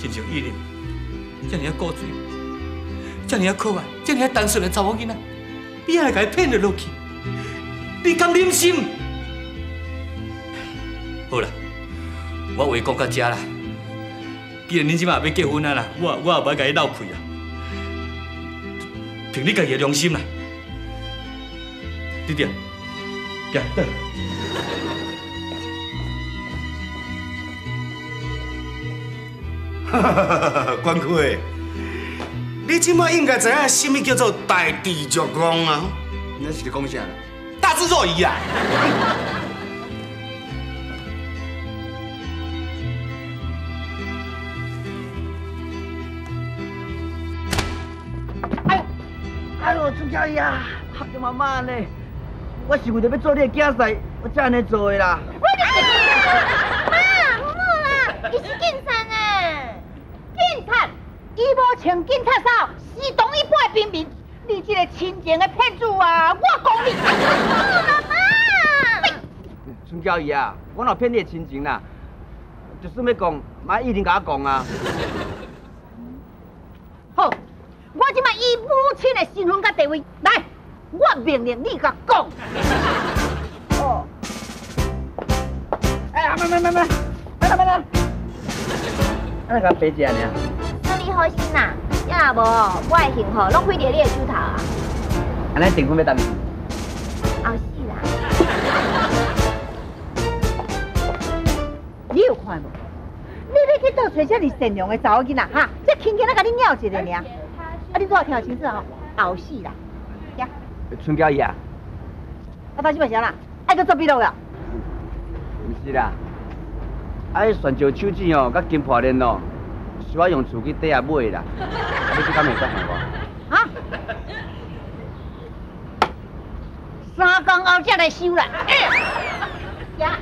亲像伊玲，遮尔古锥，遮尔可爱，遮尔单纯的查某囡仔，你还甲伊骗了落去，你敢忍心？好啦，我话讲到遮啦。既然恁即马要结婚啊啦，我也无甲伊闹气啊，凭你家己的良心啦，弟弟，行，等。 关辉，你即马应该知影什么叫做大智若愚啊？ 那是你讲啥？ 大智若愚啊！ 哎呦，朱小姨啊，合着妈妈呢？我是为着要做你的囝婿，我才安尼做的啦。 妈，唔好啦，伊是警察呢。警察，伊无穿警察衫，是同一般的平民。你这个亲情的骗子啊！我讲你，妈妈。 春娇姨啊，我若骗你的亲情啦，就算要讲，妈一定甲我讲啊。 好，我即摆以母亲的身份甲地位来，我命令你甲讲。哦。 哎呀，慢，慢，安尼甲白食尔。 那你好心啦，要无我的幸福拢开伫你的手头啊。 安尼订婚要当时？ 后死啦！你有看无？你要去倒找遮尔善良的查某囡仔哈？这轻轻仔甲你鸟一个尔，啊，你拄好听清楚吼，后死啦！呀， 春娇姨啊， 到即摆啥啦？爱搁做笔录了？ 唔是啦，啊，迄泉州手指哦，甲金破链哦，需要用厝去底下买啦。啊，你去敢会使还我？ 啊？3工后才来收啦。呀。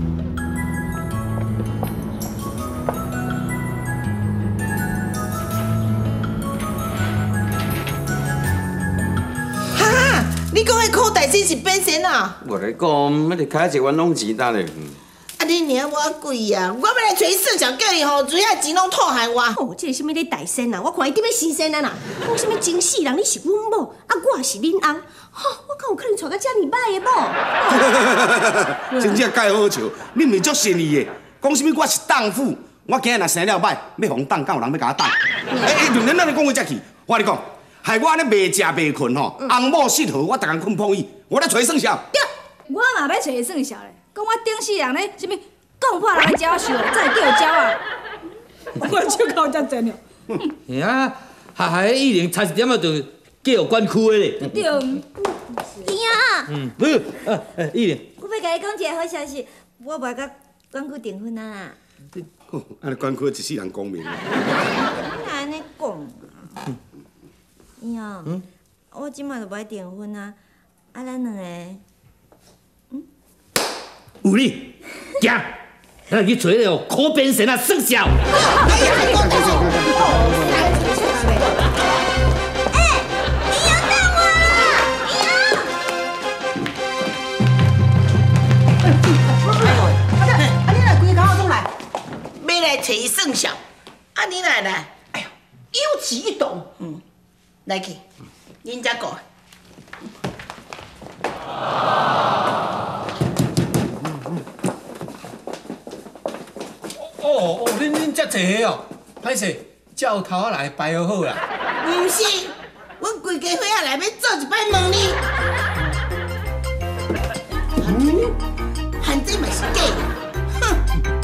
你讲的苦代志是变成啊？ 我来讲，那个开一万拢钱单嘞。 啊，你领我贵啊！我要来找四小叫伊吼，主要钱拢吐害我。 哦，这是什么咧大仙啊？我看伊点要生仙啊啦！讲什么真死人，你是阮某，啊我也是恁翁，吼，我敢有可能娶到遮尔歹的某？ 真正介好笑，你毋是足善意的，讲什么我是荡妇，我今日若生了歹，要互当，敢有人要甲我当？论咱安尼讲话才去，我跟你讲。害我安尼袂食袂困吼，翁某失和，我逐工困碰伊，我咧找算数。 对，我嘛要找算数咧，讲我顶世人咧，什么讲破人的鸟手，才会叫鸟啊！我手口才真了。 呀，还一零差一点仔就叫关区的咧。 对。 姨啊， 不是，一零。 我要甲你讲一个好消息，我袂甲关区订婚啊！ 安尼关区一世人公民。 你哪安尼讲？姨啊，我即马就要订婚啊，啊，咱两个， 有你，行，咱去找那个苦变神啊，算小。 来找伊算账，啊，你来来，哎呦，有此一动，来去，恁才过。 哦，恁遮济哦，歹势，照头仔来排好好啦。 毋是，阮规家伙仔来要做一摆问你，汉这嘛是假的，哼！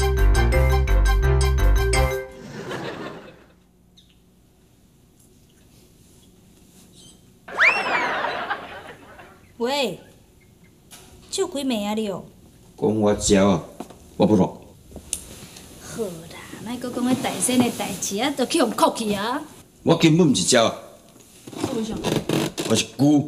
喂，手开暝啊你哦？ 讲我食啊，我不落。 好啦，莫搁讲迄大仙的代志啊，都去互哭去啊！ 我根本毋是鸟， 为啥？ 我是龟。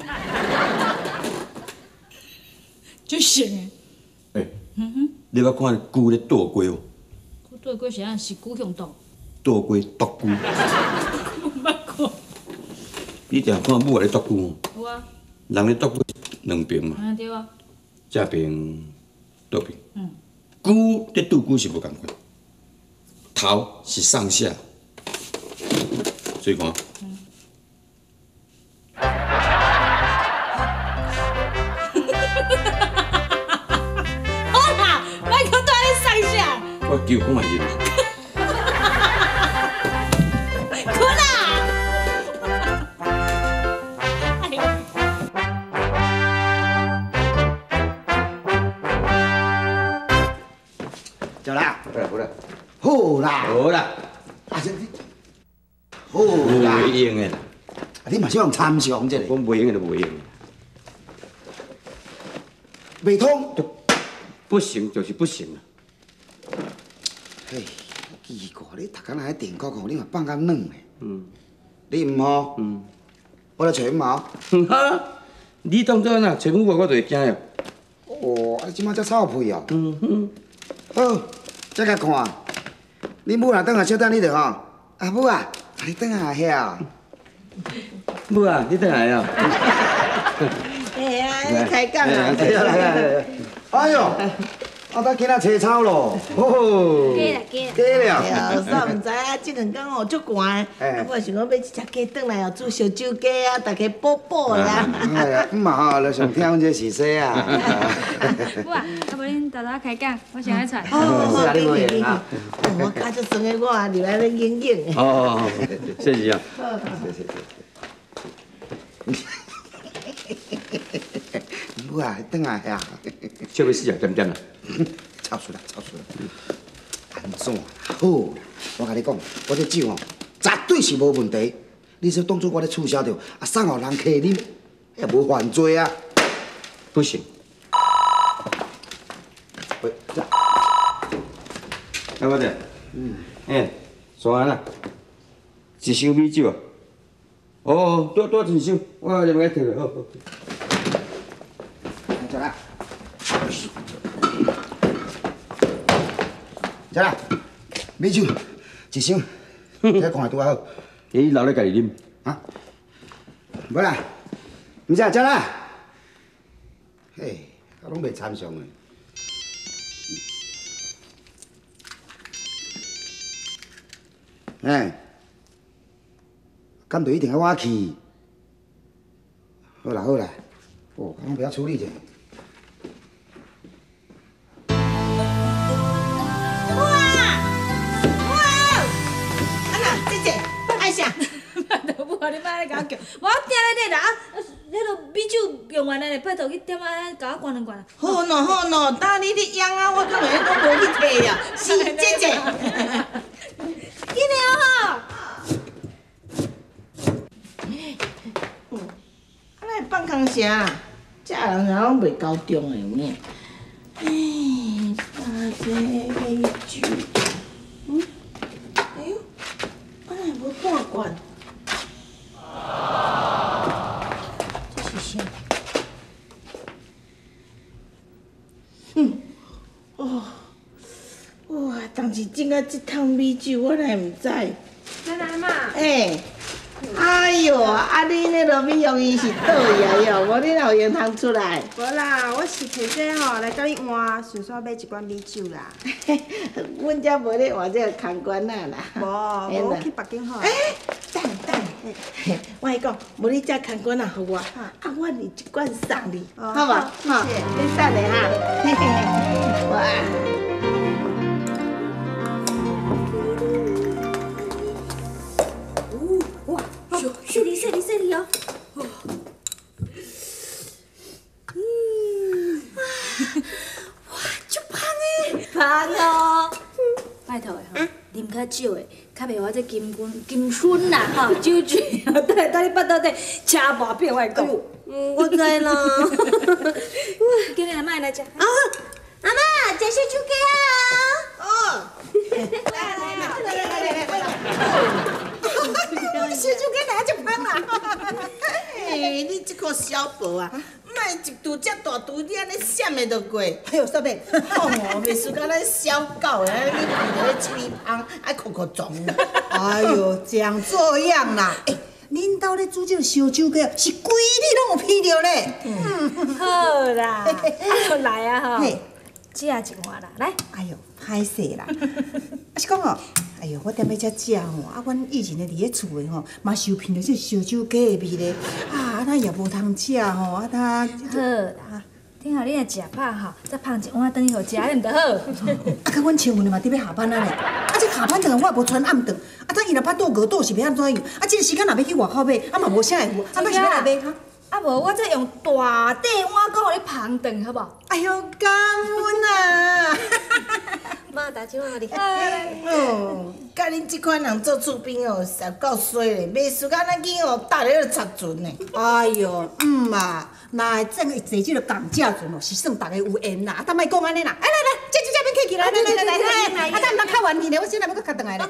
真神诶，你捌看龟咧倒龟无？ 倒龟是安是龟向倒？ 倒龟剁龟。 我捌看。 你定看母咧剁龟无？ 有啊。 人咧剁龟两边嘛。 啊对啊。 这边倒边。龟咧倒龟是无共款，头是上下， 水看。 好啦，莫搁带你上下。 我叫讲嘛是。 困啦。 走啦， 好啦， 好啦， 好啦， 啊，这好啦， 袂用的啦， 啊，你嘛是用参详这个， 我袂用的就袂用的， 未通。 不行就是不行啊。 嘿，奇怪，你读干那迄电锅吼，你嘛放甲软的。 嗯。 你唔好，我来找毛。 哈，你当作哪？找母我就会惊了。 哦，啊，你即摆才臭屁哦。 嗯。 好，再甲看，你母若转来小等你着吼。啊母啊，你转来遐。 母啊，你倒来啊？ 哎呀，你开讲啊！ 哎呦，啊，咱今仔找草咯。哦。 加啦加啦。 加了。 哎呀，有啥毋知啊？这两天哦足寒，啊，我想讲买一只鸡转来哦，煮烧酒鸡啊，大家补补啦。 哎呀，嘛吼，就上听阮这是说啊。 母啊，要不恁豆豆开讲，我先来揣。 是啊，你无闲啊。 我脚足酸的我啊，入来咧应应。 哦，谢谢啊。 母啊，转来遐。 笑要死啊，点点啊。 臭出来，臭出来。安怎啦？好啦，我甲你讲，我这酒吼，绝对是无问题。你说当作我咧促销着，啊送互人客啉，也无犯罪啊。 不行。 喂，这来我这。哎，做完啦。一箱米酒啊。哦，多一箱，我入来摕了。好。 走啦。走啦，米酒一箱，这看拄好。 伊留咧家己啉。 啊？无啦，唔是啊，走啦。嘿，我拢袂参详的。哎，敢就一定要我去？好啦好啦，哦，咱不要处理者。 母啊，你莫咧甲我叫，我定咧咧啦，迄个米酒用完咧，拜托去点啊，甲我灌两罐。 好喏好喏，等你咧养啊，我根本都无去摕啊，是姐姐。 一定好。 啊，来放空啥？这人也拢袂够重的有影。哎，大姐美酒，哎呦，我哪无半罐？这是啥？哇，当时整啊这桶米酒，我哪毋知？ 奶奶嘛。 哎呦，啊你那糯米用伊是倒去啊哟，无你哪有用通出来？ 无啦，我是摕这吼来甲你换，顺便买一罐米酒啦。 阮遮无咧换这个空罐啊啦。 无，我去北京好。 等，我跟你讲，无你这空罐啊，互我，啊我二一罐送你，好无？好，你等下哈。哇。 这里哦。哇，足芳诶！ 芳哦，拜托诶吼，啉较少诶，较袂我这金春啦吼，酒醉哦，等你巴肚底车麻痹，我讲。 我知啦。 今日阿妈来食。 啊，阿妈，食小酒鸡啊！ 哦。 小酒鸡哪足芳啦？ 哎，你这个小宝啊，莫一拄遮大拄，你安尼闪的就过。哎呦，啥物？哦，袂输甲咱小狗啊，你看到咧吹芳，爱哭哭撞。 哎呦，讲这样啦！哎，恁兜咧煮这个烧酒鸡，是规日拢有闻到咧。 好啦，来啊吼， 嘿， 只一罐啦，来。 哎呦，歹势啦！是讲哦， 哎呦，我踮咧遮食吼，啊，阮以前咧伫咧厝诶吼，嘛受骗着这烧酒鸡诶味咧，啊，那也无通食吼，啊，他好啦，等下你若食饱吼，再捧一碗等伊互食，安尼毋就好？ 啊，甲阮请问嘛，伫要下班啊咧，啊，这下班阵我也无穿暗顿，啊，等伊若捌倒饿倒是要安怎样？啊，这个时间若要去外口买，啊嘛无啥会有，啊，要是要来买哈？ 啊无，我再用大底碗讲互你捧顿，好无？ 哎呦，感恩啊！ 妈，大酒互你。 哦，甲恁即款人做厝边哦，实够衰咧，袂输甲咱去哦，搭咧插船呢。 哎呦，嘛，若会整坐即个港价船哦，是算大家有缘啦。啊，咱莫讲安尼啦，哎来来，这免客气啦，来，啊，咱毋通较玩去咧，我先来要搁较转来咧。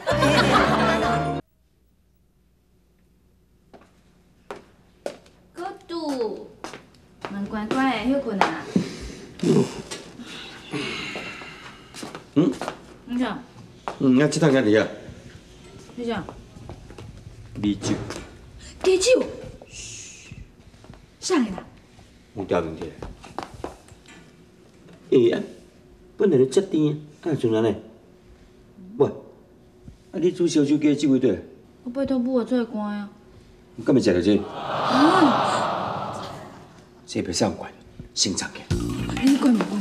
搁拄，门关关的，休困啊。你啥？ 啊，这趟哪里啊？ 你啥？ 米酒。 鸡酒。啥个啦？ 有条问题。啊，本来就遮甜，哪像安尼？喂，啊，你煮烧酒鸡酒位对？ 我拜托母我做关啊。 你敢会食到这？这袂使管，先藏起。 你管唔管？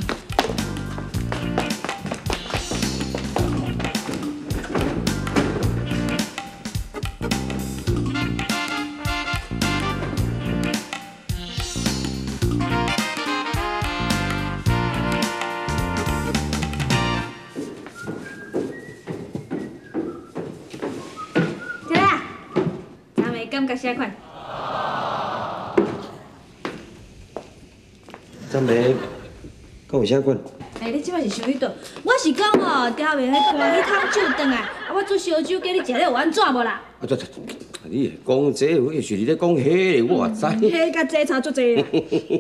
感觉啥款？ 咱妹，敢有啥款？ 你即摆是想去倒？我是讲哦，调袂迄搬迄桶酒转来，啊，我做烧酒给你食了有安怎无啦？ 啊，你讲这，我是你咧讲迄个，我知。 迄甲这差足济啦。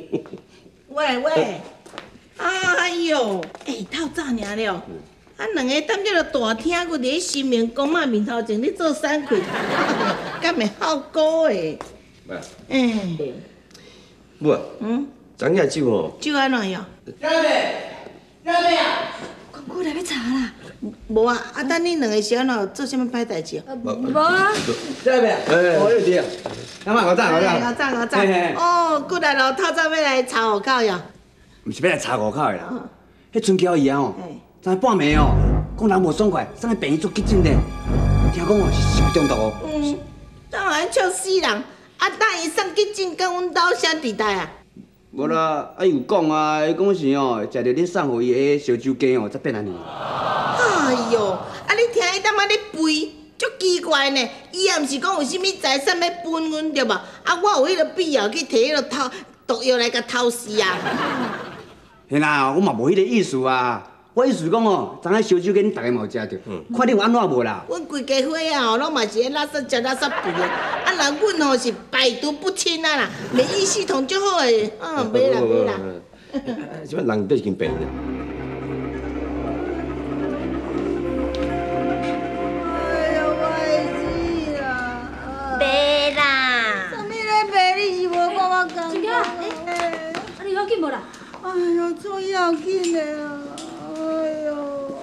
喂，哎呦，透早尔了。啊，两个踮这个大厅，佮伫咧新民公妈面头前咧做散气，敢会好过诶？ 母啊，昨夜酒哦， 酒安怎样？ 公姑来要查啦。 无啊，啊，等恁两个是安怎做啥物歹代志？ 无啊。 这边，我有滴，干嘛？我早。 哦，过来咯，透早要来查户口呀。 毋是要来查户口的啦，迄春娇伊啊哦。昨半暝哦，讲人无爽快，送去病院做急诊咧。听讲哦是食中毒哦。 当然笑死人！啊，等伊送急诊，跟阮兜啥地带啊？ 无啦，啊伊有讲啊，伊讲是哦，食着恁送互伊的烧酒鸡哦，才变安尼。 哎呦，啊你听伊踮仔咧背，足奇怪呢。伊也毋是讲有啥物财产要分阮对无？啊，我有迄个必要去摕迄个毒药来甲偷死啊！ 嘿啦，我嘛无迄个意思啊。我意思是讲哦，昨仔烧酒鸡恁大家嘛有食着，看你有安怎无啦？ 阮规家伙啊吼，拢嘛是咧垃圾食垃圾肥的，啊，人阮吼是百毒不侵啊啦，免疫系统足好诶，袂啦。 即摆人都已经病了。 哎呦，我会死啦！ 袂啦。 啥物咧白？你是无看我讲？ 真个？啊，你要紧无啦？ 哎呦，做要紧的啊！哎呦，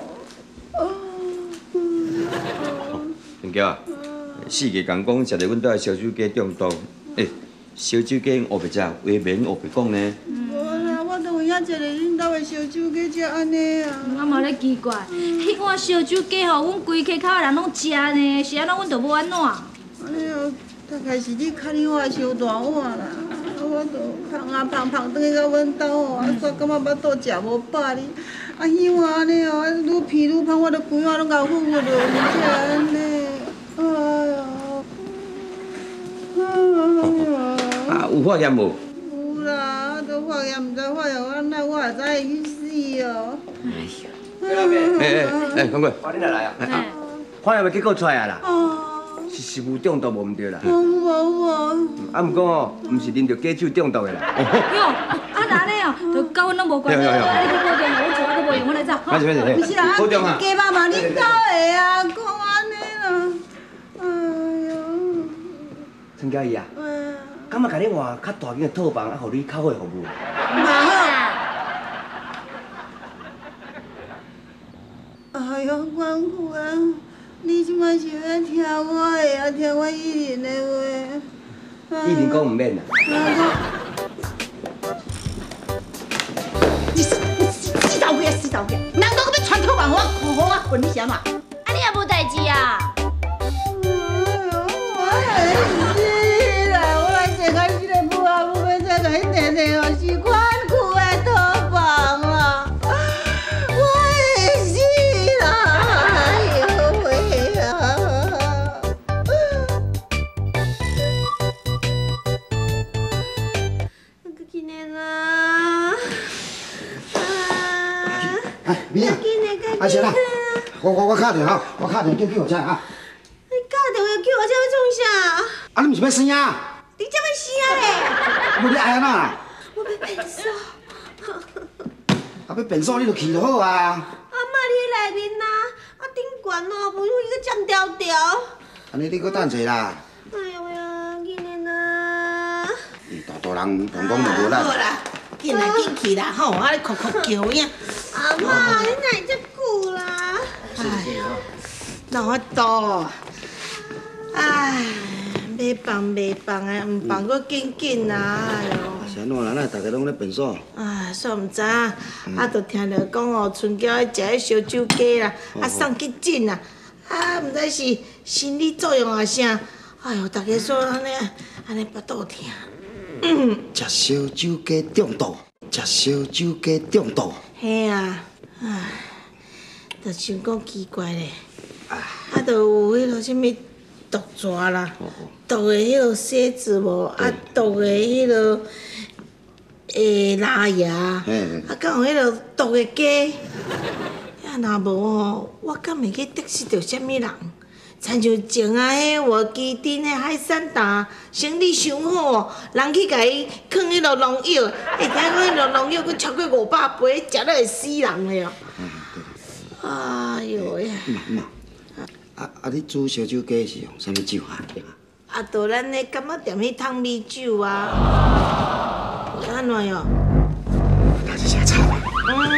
陈娇啊，四个人讲食着阮兜的烧酒鸡中毒，烧酒鸡学袂食，话免学袂讲呢。 无啦，我都有影食着恁兜的烧酒鸡才安尼啊。 我嘛咧奇怪，迄碗烧酒鸡吼，阮规溪口的人拢食呢，是安怎阮就无安怎？ 哎呦，大概是你看恁我烧大碗啦。我都胖，转去到阮兜吼，啊，煞感觉腹肚食无饱哩，啊，迄碗安尼哦，愈皮愈胖，我都规碗拢甲糊糊落，才安尼。 啊，有发炎无？ 有啦，都发炎，毋知发炎安怎，我也知会去死哦。 讲过， 快点来啊！ 发炎的结果出来啊啦。是食物中毒无毋对啦。 无。 啊，毋过哦，毋是啉着假酒中毒的啦。 哟，啊那安尼哦，就甲阮拢无关系。啊，你去保重，阮厝我都无用，我来走。 没事。 不是啦， 保重啊。 鸡肉嘛，恁兜的啊，讲安尼啦。哎呦。 陈佳怡啊，敢若甲你换较大间的套房，啊，互你较好的服务。 嘛好。哎呦，阮父啊， 你即摆是要听我的啊，听我依林的话。 依林讲唔免啦。 你死走鬼啊！死走鬼！人都要穿透万我滚你啥嘛？ 啊，你也无代志啊？ 我很死啦！我来坐到这个母阿母要再甲伊摕摕哦，是款苦的土房啦！我会死啦！哎呦喂啊！今年啊， 哎，明啊，阿贤啊，我敲电话，我敲电话叫救护车啊。 你打电话叫我，这要创啥？ 啊，你毋是要生啊？ 你这要死啊无你爱安怎啦？ 我要变瘦。 啊，要变数你就去就好啊。 阿妈，你内面呐，啊顶悬哦，无伊个酱条条。 安尼你搁等者啦。 哎呦呀，今年啊。 大人讲讲就无啦。 好啦，紧来紧去啦吼，啊你哭哭叫呀。 阿妈，你哪会遮久啦？ 哎呦，哪法度？哎，要放的，唔放搁紧紧啦，哎呦。 是安怎啦？咱大家拢咧变数。 哎，煞毋知，啊，就听着讲哦，春娇爱食迄烧酒鸡啦，啊送去诊啦，啊，毋知是心理作用啊啥，哎呦，大家说安尼腹肚疼。 食烧酒鸡中毒，食烧酒鸡中毒。 嘿啊，唉，就想讲奇怪咧，啊，就有迄落啥物毒蛇啦，毒的迄落蝎子无，啊，毒的迄落拉牙，啊，敢有迄落毒的鸡，啊，若无吼，我敢会去得失着啥物人？亲像前啊，迄活基丁的海产蛋生意伤好哦，人去甲伊放迄落农药，会听讲迄落农药佫超过500倍，食了会死人了。哎呦喂！ 啊，你煮烧酒鸡是用啥物酒啊？ 啊，就咱咧感觉店迄桶米酒啊，安怎哟？ 那是啥菜啊？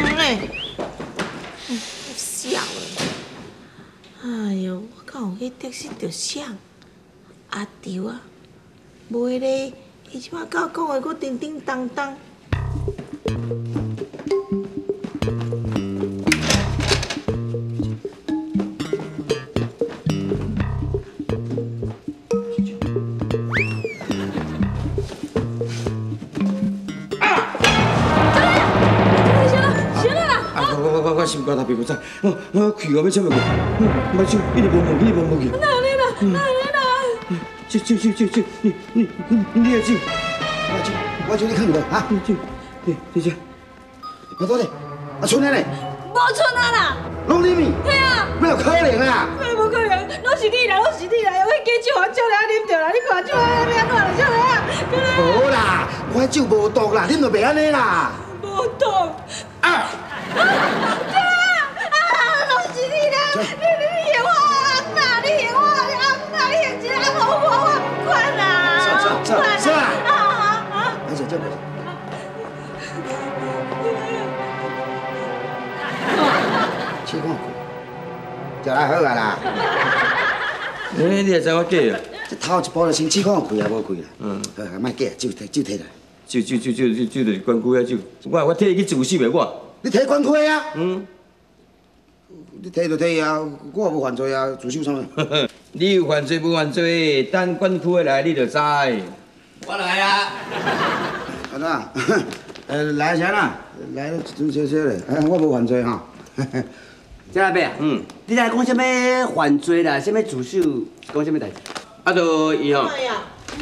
笑了。哎呦，我敢有去得失着啥？阿条啊，袂咧，伊即摆甲我讲话佫叮叮当当。 我心肝头皮肤菜，我气我要怎么过？莫手，一直摸摸去，一直摸摸去。 哪里啦？哪里啦？ 手，你的手， 我手你看唔到啊？ 手，这， 别多咧，啊剩的咧， 无剩啊啦！ 拢你咪， 嘿啊！ 没有可能啊！ 无可能，拢是你啦，拢是你啦！用迄鸡酒啊，酒来啉着啦，你看酒啊，你安怎啦，酒来啊？ 无啦，我迄酒无毒啦，啉就袂安尼啦。 无毒。啊！拢是你啦！你嫌我红啦！你嫌我红啦！你嫌一个红我不管啦！ 是啦。而且这个，试看看，食来好啊啦。 你也知我假啊？ 这头一步就先试看开啊，无开啦。好，莫假，酒摕来。 酒就是关开啊酒，我替你去自首的我。 你摕关开啊？你摕就摕啊，我无犯罪啊，自首啥物？ 你有犯罪无犯罪，等管区的来你就知。我来啊！ 安怎？来啥啦？来一阵小小嘞，我无犯罪哈。 张阿伯啊，你来讲什么犯罪啦？什么自首？讲什么代志？ 啊，就伊吼。 哎呀，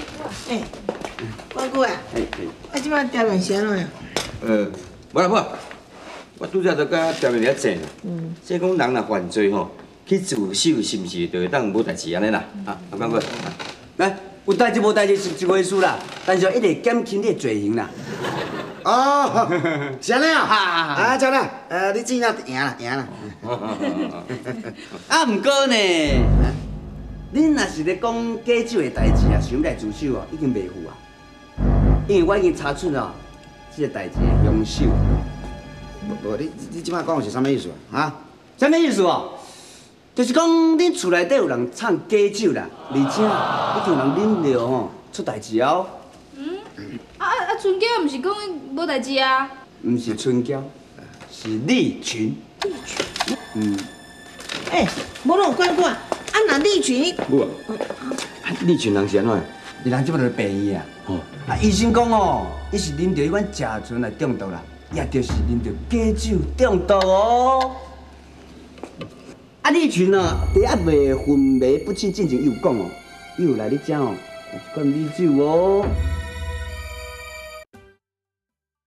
关哥啊，啊，即摆调面是安怎样？ 无啦，我拄则就甲调面遐坐啦。即讲人若犯罪吼，去自首是毋是就会当无代志安尼啦？啊，阿关哥， 来，有代志无代志是一回事啦，但是一定减轻你的罪行啦。 哦，是安尼啊？啊，这样啦，你真啊赢啦。 啊，毋过呢，恁若是咧讲假酒的代志啊，想来自首哦，已经袂赴啊，因为我已经查出哦，这个代志的凶手。 无，你即摆讲是啥物意思啊？ 啥物意思哦？ 就是讲恁厝内底有人藏假酒啦，而且已经有人啉着吼出代志哦。 春娇毋是讲无代志啊？ 毋是春娇，是丽群。 无拢管管，若丽群， 母啊，你群人是安怎的？ 伊人即摆就是病医啊。医生讲哦，伊是啉着迄款甲醇来中毒啦，也就是啉着假酒中毒哦。丽群啊，伫还未昏迷不清之前，伊有讲哦，伊有来你遮哦，一罐米酒哦。